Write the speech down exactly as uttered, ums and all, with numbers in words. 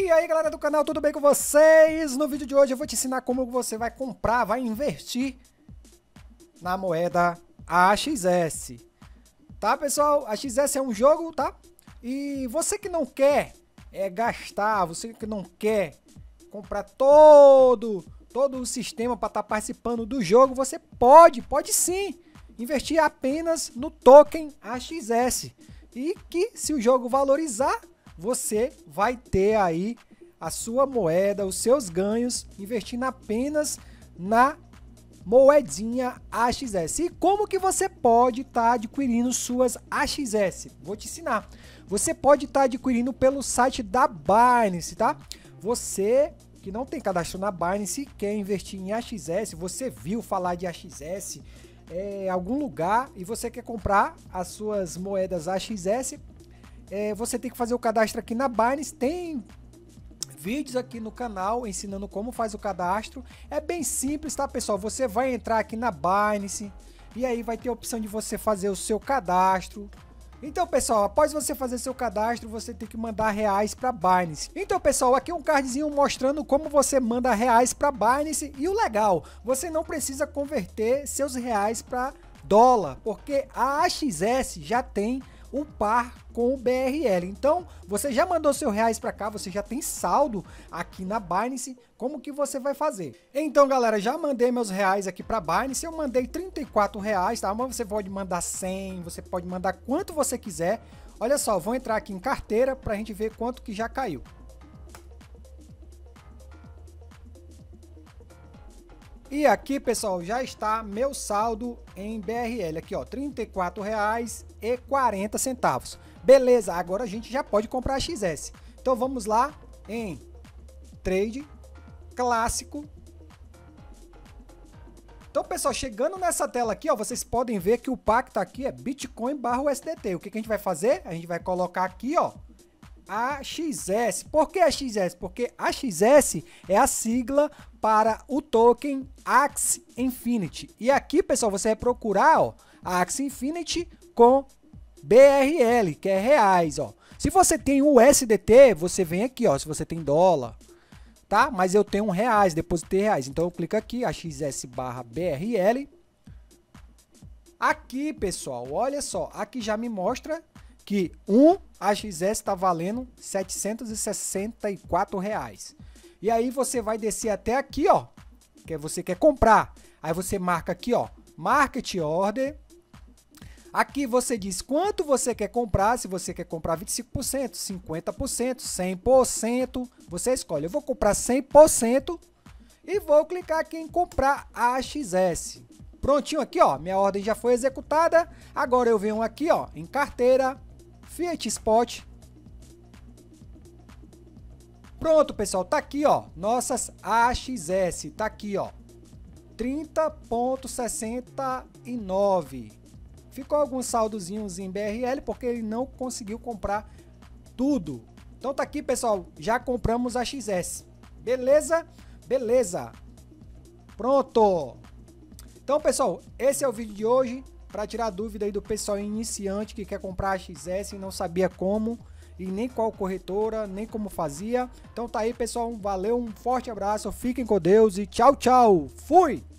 E aí galera do canal, tudo bem com vocês? No vídeo de hoje eu vou te ensinar como você vai comprar, vai investir na moeda A X S. Tá pessoal? A X S é um jogo, tá? E você que não quer é, gastar, você que não quer comprar todo, todo o sistema para estar tá participando do jogo, você pode, pode sim, investir apenas no token A X S. E que se o jogo valorizar, você vai ter aí a sua moeda, os seus ganhos, investindo apenas na moedinha A X S. E como que você pode estar tá adquirindo suas A X S? Vou te ensinar. Você pode estar tá adquirindo pelo site da Binance, tá? Você que não tem cadastro na Binance e quer investir em A X S, você viu falar de A X S em algum lugar e você quer comprar as suas moedas A X S, É, você tem que fazer o cadastro aqui na Binance. Tem vídeos aqui no canal ensinando como faz o cadastro. É bem simples, tá pessoal? Você vai entrar aqui na Binance e aí vai ter a opção de você fazer o seu cadastro. Então pessoal, após você fazer seu cadastro, você tem que mandar reais para Binance. Então pessoal, aqui é um cardzinho mostrando como você manda reais para Binance. E o legal, você não precisa converter seus reais para dólar, porque a A X S já tem o par com o B R L. Então, você já mandou seu reais para cá, você já tem saldo aqui na Binance, como que você vai fazer? Então, galera, já mandei meus reais aqui para Binance, eu mandei trinta e quatro reais, tá? Mas você pode mandar cem, você pode mandar quanto você quiser. Olha só, vou entrar aqui em carteira para a gente ver quanto que já caiu. E aqui, pessoal, já está meu saldo em B R L, aqui ó, trinta e quatro reais e quarenta centavos. Beleza, agora a gente já pode comprar a X S. Então vamos lá em Trade Clássico. Então, pessoal, chegando nessa tela aqui, ó, vocês podem ver que o par que tá aqui é Bitcoin barra U S D T. O que que a gente vai fazer? A gente vai colocar aqui, ó, A X S. Por que A X S? Porque A X S é a sigla para o token Axie Infinity. E aqui, pessoal, você vai procurar, ó, a Axie Infinity com B R L, que é reais, ó. Se você tem U S D T, você vem aqui, ó, se você tem dólar, tá? Mas eu tenho reais, depositei reais. Então eu clico aqui, A X S barra B R L. Aqui, pessoal, olha só, aqui já me mostra que um A X S está valendo setecentos e sessenta e quatro reais. E aí você vai descer até aqui, ó, que você quer comprar. Aí você marca aqui, ó, Market Order. Aqui você diz quanto você quer comprar, se você quer comprar vinte e cinco por cento, cinquenta por cento, cem por cento, você escolhe. Eu vou comprar cem por cento e vou clicar aqui em comprar A X S. Prontinho aqui, ó, minha ordem já foi executada. Agora eu venho aqui, ó, em carteira, Fiat Spot. Pronto, pessoal, tá aqui, ó, nossas A X S, tá aqui, ó, trinta vírgula sessenta e nove. Ficou alguns saldozinhos em B R L porque ele não conseguiu comprar tudo. Então tá aqui, pessoal, já compramos a X S. Beleza? Beleza. Pronto. Então, pessoal, esse é o vídeo de hoje. Para tirar dúvida aí do pessoal iniciante que quer comprar a X S e não sabia como, e nem qual corretora, nem como fazia. Então tá aí, pessoal, valeu, um forte abraço, fiquem com Deus e tchau, tchau, fui!